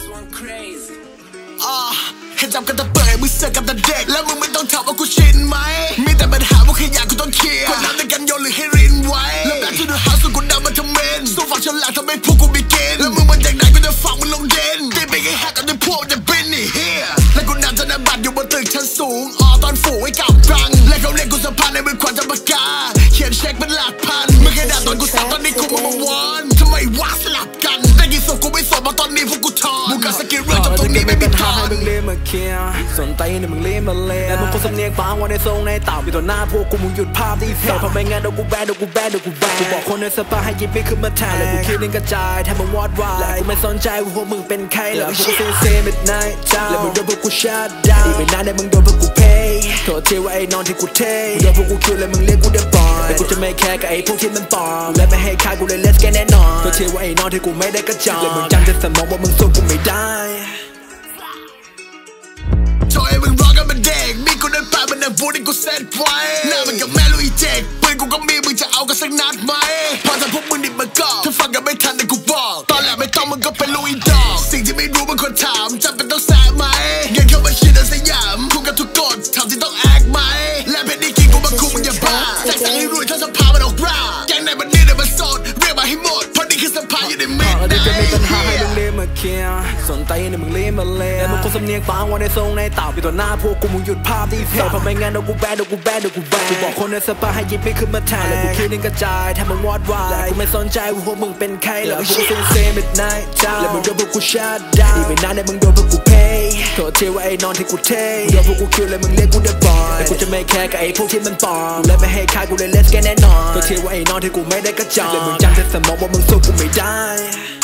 ให้จำกันตะเปิดมึงเสือกกับตะเด็กแล้วมึงไม่ต้องถามว่ากูชินไหมมีแต่ปัญหาว่าขยะกูต้องเคลียร์คนน้ำในกันโยนหรือให้รินไว้แล้วแบบที่ดูหาสุดกูดำมาทำเมนสู้ฝักฉลาดทำให้พวกกูไม่เกณฑ์แล้วมึงมาจากไหนกูจะฝังมึงลงเด่นตีไปให้หักกันด้วยพวกจะเป็นนี่เฮียและกูนำธนบัตรอยู่บนตึกชั้นสูงตอนฝูงไว้กับรังและเขาเรียกกูสะพานในมือขวัญจะปากกาเขียนเช็คเป็นหลักพันมึงแค่ด่าตอนกูสับตอนนี้กูมาวอนทำไมวะสลับกันได้ยินศพกูไม่สนมาตอนนี้พวกกูทอนมึงก็สกิลเรื่องจบตรงนี้ไม่มีทางมึงเลี้ยมาเคียสนใจเนี่ยมึงเลี้ยมาเล่แล้วมึงคนสำเนียงฟังวันในทรงในเต่าอยู่ต่อหน้าพวกกูมึงหยุดภาพที่เสียเพราะไม่งั้นเดี๋ยวกูแบนกูบอกคนในสปาให้ยิบไปขึ้นมาแทนแล้วกูคิดเล่นกระจายแทนมึงวอดวายแล้วกูไม่สนใจว่าพวกมึงเป็นใครแล้วพวกกูเซมิดไนท์เจ้าแล้วมึงโดนพวกกูชัดดาวอีกไม่นานได้มึงโดนพวกกูเพย์โทษทีว่าไอ้นอนที่กูเทโดนพวกกูคิวเลยมึงเรียกกูเดบอยแต่กูจะไม่แคร์กับไอ้พวกที่มันปลอมและไม่ให้ค่ากูเลยเลสแกแน่นอนโทษทีว่าไอ้นอนที่กูไม่ได้กระจอกเลยมึงจำแต่สมองว่ามึงสู้กูไม่ได้จอยมึงร้องกันเป็นเด็กมีกูเดินผ่านมันนั่งพูดให้กูเซตไว้หน้ามึงกับแม่ลุยเจ็กปืนกูก็มีมึงจะเอากันสักนัดไหมพอถ้าพวกมึงดิบมันก็ถ้าฟังกันไม่ทันแต่กูบอกตอนแรกไม่ต้องมึงก็เป็นลุยดอกสิ่งที่ไม่รู้มึงควรถามจำเป็นต้องแสบไหมเงินเข้ามาชิดในสยามคุมกับทุกกฎทำที่ต้องแอคไหมและเพชรนี่กินกูมาคุมมึงอย่าบ้าแจกสั่งให้รวยถ้าสภามันออกราแกงในบันนี้เนี่ยมันโสดเรียกมาให้หมดเพราะนี่คือสภาอยู่ในเม็ดไหนจะมีปัญหาให้มึงเลี้ยมาเคียสนใจเนี่ยมึงเลี้ยมาเล่แล้วมึงคนสำเนียงฟังวันในทรงในเต่าอยู่ต่อหน้าพวกกูมึงหยุดภาพที่เสียเพราะไม่งั้นเดี๋ยวกูแบนกูบอกคนในสปาให้ยิบไปขึ้นมาแทนแล้วกูคิดเล่นกระจายแทนมึงวอดวายแล้วกูไม่สนใจว่าพวกมึงเป็นใครแล้วพวกกูเซมิดไนท์เจ้าแล้วมึงโดนพวกกูชัดดาวอีกไม่นานได้มึงโดนพวกกูเพย์โทษทีว่าไอ้นอนที่กูเทโดนพวกกูคิวเลยมึงเรียกกูเดบอยแต่กูจะไม่แคร์กับไอ้พวกที่มันปลอมและไม่ให้ค่ากูเลยเลสแกแน่นอนโทษทีว่าไอ้นอนที่กูไม่ได้กระจอกเลยมึงจำแต่สมองว่ามึงสู้กูไม่ได้